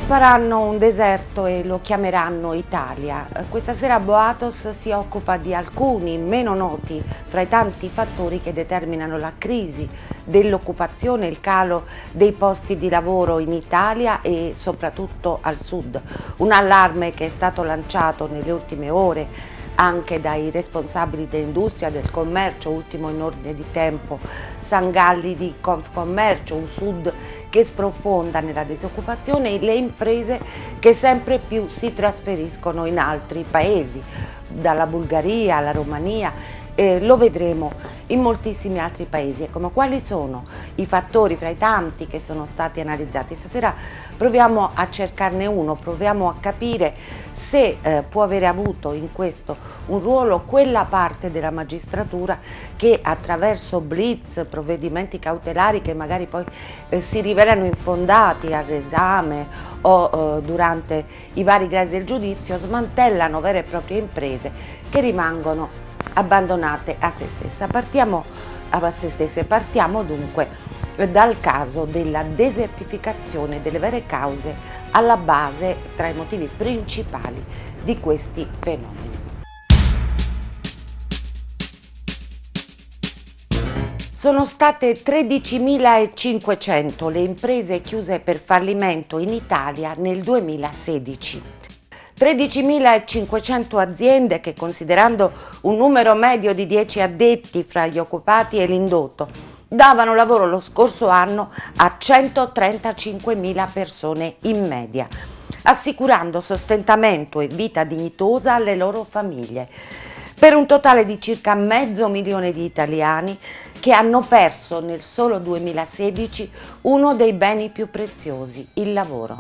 Faranno un deserto e lo chiameranno Italia. Questa sera Boatos si occupa di alcuni meno noti fra i tanti fattori che determinano la crisi dell'occupazione e il calo dei posti di lavoro in Italia e soprattutto al sud. Un allarme che è stato lanciato nelle ultime ore anche dai responsabili dell'industria, del commercio, ultimo in ordine di tempo Sangalli di Confcommercio, un sud che sprofonda nella disoccupazione e le imprese che sempre più si trasferiscono in altri paesi, dalla Bulgaria alla Romania. Lo vedremo in moltissimi altri paesi. Ecco, ma quali sono i fattori fra i tanti che sono stati analizzati? Stasera proviamo a cercarne uno, proviamo a capire se può avere avuto in questo un ruolo quella parte della magistratura che attraverso blitz, provvedimenti cautelari che magari poi si rivelano infondati all'esame o durante i vari gradi del giudizio, smantellano vere e proprie imprese che rimangono abbandonate a se stesse. Partiamo dunque dal caso della desertificazione delle vere cause alla base tra i motivi principali di questi fenomeni. Sono state 13.500 le imprese chiuse per fallimento in Italia nel 2016. 13.500 aziende che, considerando un numero medio di 10 addetti fra gli occupati e l'indotto, davano lavoro lo scorso anno a 135.000 persone in media, assicurando sostentamento e vita dignitosa alle loro famiglie, per un totale di circa 500.000 di italiani che hanno perso nel solo 2016 uno dei beni più preziosi, il lavoro.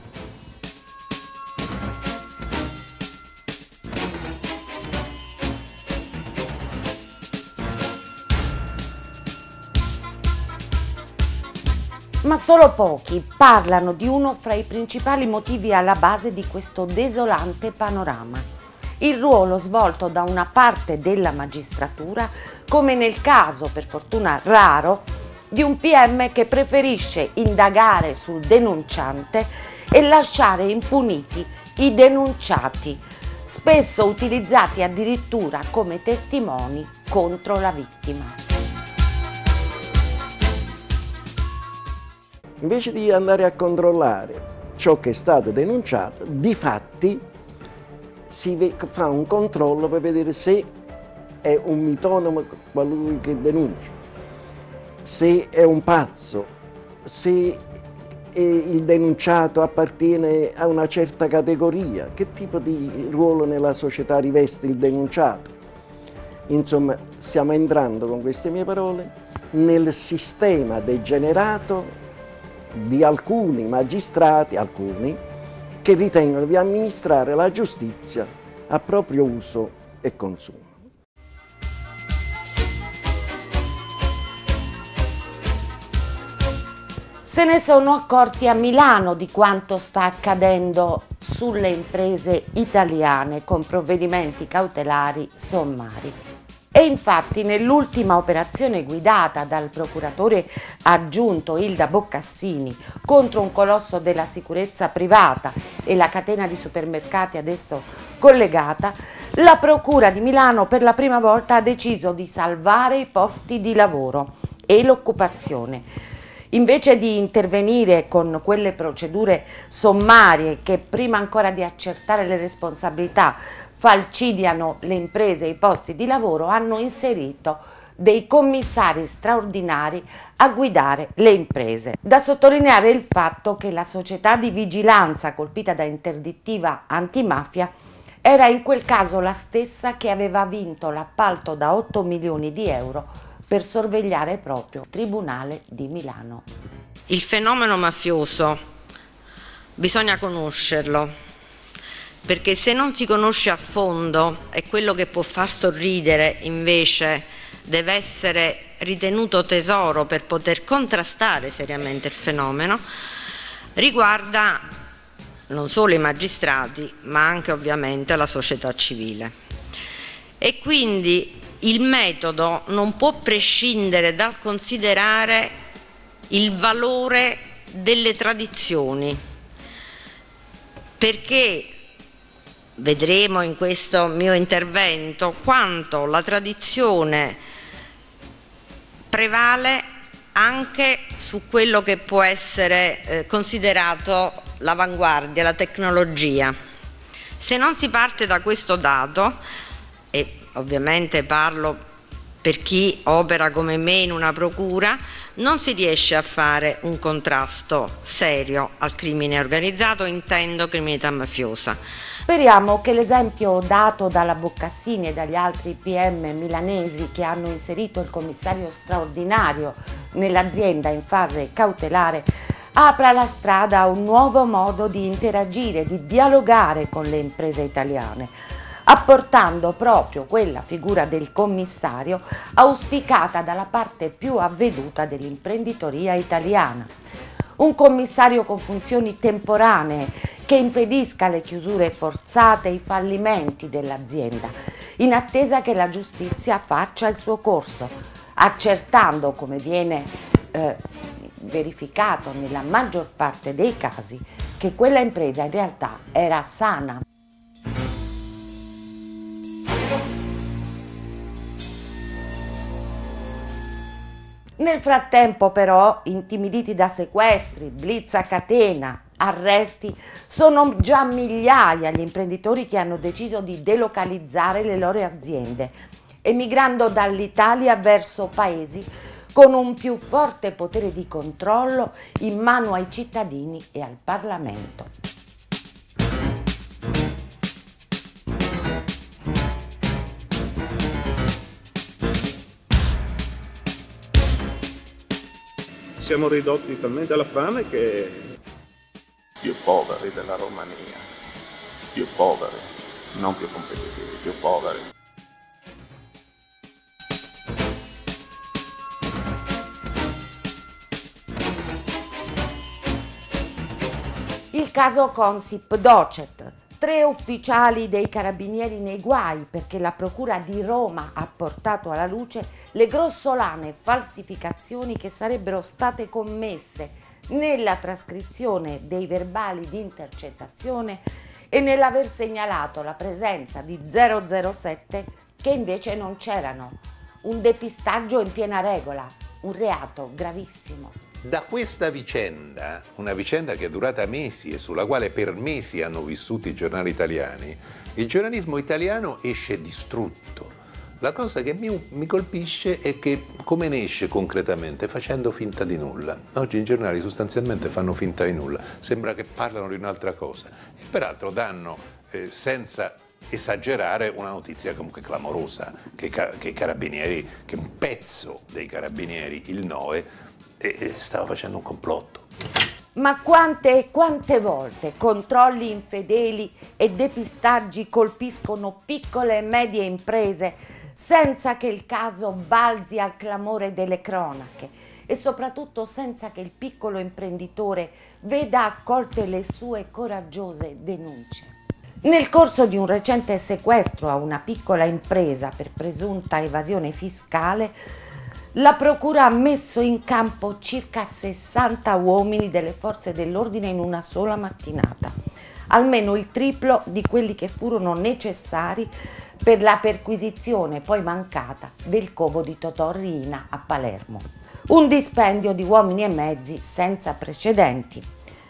Ma solo pochi parlano di uno fra i principali motivi alla base di questo desolante panorama: il ruolo svolto da una parte della magistratura, come nel caso, per fortuna raro, di un PM che preferisce indagare sul denunciante e lasciare impuniti i denunciati, spesso utilizzati addirittura come testimoni contro la vittima. Invece di andare a controllare ciò che è stato denunciato, difatti si fa un controllo per vedere se è un mitonomo colui che denuncia, se è un pazzo, se il denunciato appartiene a una certa categoria, che tipo di ruolo nella società riveste il denunciato. Insomma, stiamo entrando, con queste mie parole, nel sistema degenerato di alcuni magistrati, che ritengono di amministrare la giustizia a proprio uso e consumo. Se ne sono accorti a Milano di quanto sta accadendo sulle imprese italiane con provvedimenti cautelari sommari. E infatti nell'ultima operazione guidata dal procuratore aggiunto Ilda Boccassini contro un colosso della sicurezza privata e la catena di supermercati ad esso collegata, la Procura di Milano per la prima volta ha deciso di salvare i posti di lavoro e l'occupazione. Invece di intervenire con quelle procedure sommarie che, prima ancora di accertare le responsabilità, falcidiano le imprese e i posti di lavoro, hanno inserito dei commissari straordinari a guidare le imprese. Da sottolineare il fatto che la società di vigilanza colpita da interdittiva antimafia era in quel caso la stessa che aveva vinto l'appalto da 8 milioni di euro per sorvegliare proprio il Tribunale di Milano. Il fenomeno mafioso bisogna conoscerlo, perché se non si conosce a fondo e quello che può far sorridere invece deve essere ritenuto tesoro per poter contrastare seriamente il fenomeno, riguarda non solo i magistrati ma anche ovviamente la società civile. E quindi il metodo non può prescindere dal considerare il valore delle tradizioni, perché vedremo in questo mio intervento quanto la tradizione prevale anche su quello che può essere considerato l'avanguardia, la tecnologia. Se non si parte da questo dato, e ovviamente parlo per chi opera come me in una procura, non si riesce a fare un contrasto serio al crimine organizzato, intendo criminalità mafiosa. Speriamo che l'esempio dato dalla Boccassini e dagli altri PM milanesi che hanno inserito il commissario straordinario nell'azienda in fase cautelare apra la strada a un nuovo modo di interagire, di dialogare con le imprese italiane, apportando proprio quella figura del commissario auspicata dalla parte più avveduta dell'imprenditoria italiana. Un commissario con funzioni temporanee che impedisca le chiusure forzate e i fallimenti dell'azienda, in attesa che la giustizia faccia il suo corso, accertando, come viene verificato nella maggior parte dei casi, che quella impresa in realtà era sana. Nel frattempo però, intimiditi da sequestri, blitz a catena, arresti, sono già migliaia gli imprenditori che hanno deciso di delocalizzare le loro aziende, emigrando dall'Italia verso paesi con un più forte potere di controllo in mano ai cittadini e al Parlamento. Siamo ridotti talmente alla fame che più poveri della Romania, più poveri, non più competitivi, più poveri. Il caso Consip Docet, 3 ufficiali dei carabinieri nei guai perché la procura di Roma ha portato alla luce le grossolane falsificazioni che sarebbero state commesse nella trascrizione dei verbali di intercettazione e nell'aver segnalato la presenza di 007 che invece non c'erano. Un depistaggio in piena regola, un reato gravissimo. Da questa vicenda, una vicenda che è durata mesi e sulla quale per mesi hanno vissuto i giornali italiani, il giornalismo italiano esce distrutto. La cosa che mi colpisce è che come ne esce concretamente? Facendo finta di nulla. Oggi i giornali sostanzialmente fanno finta di nulla, sembra che parlano di un'altra cosa e peraltro danno senza esagerare una notizia comunque clamorosa, che i carabinieri, che un pezzo dei carabinieri, il NOE, stava facendo un complotto. Ma quante volte controlli infedeli e depistaggi colpiscono piccole e medie imprese senza che il caso balzi al clamore delle cronache e soprattutto senza che il piccolo imprenditore veda accolte le sue coraggiose denunce. Nel corso di un recente sequestro a una piccola impresa per presunta evasione fiscale, la procura ha messo in campo circa 60 uomini delle forze dell'ordine in una sola mattinata, almeno il triplo di quelli che furono necessari per la perquisizione poi mancata del covo di Totò Riina a Palermo. Un dispendio di uomini e mezzi senza precedenti.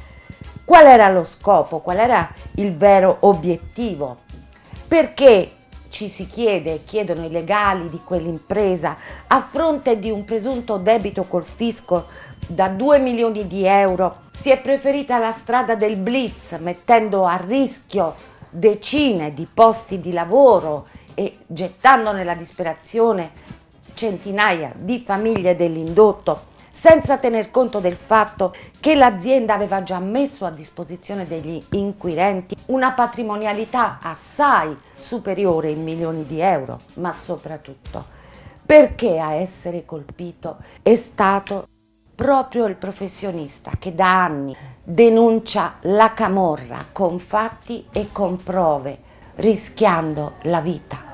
Qual era lo scopo? Qual era il vero obiettivo? Perché, ci si chiede e chiedono i legali di quell'impresa, a fronte di un presunto debito col fisco da 2 milioni di euro, si è preferita la strada del blitz, mettendo a rischio decine di posti di lavoro e gettando nella disperazione centinaia di famiglie dell'indotto, senza tener conto del fatto che l'azienda aveva già messo a disposizione degli inquirenti una patrimonialità assai superiore in milioni di euro, ma soprattutto perché a essere colpito è stato proprio il professionista che da anni denuncia la camorra con fatti e con prove, rischiando la vita.